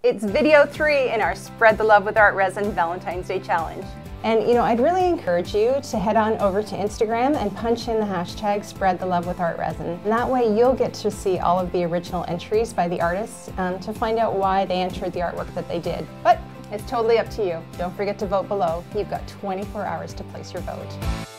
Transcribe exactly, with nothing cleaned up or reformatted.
It's video three in our Spread the Love with Art Resin Valentine's Day Challenge. And you know, I'd really encourage you to head on over to Instagram and punch in the hashtag Spread the Love with Art Resin. And that way you'll get to see all of the original entries by the artists um, to find out why they entered the artwork that they did. But it's totally up to you. Don't forget to vote below. You've got twenty-four hours to place your vote.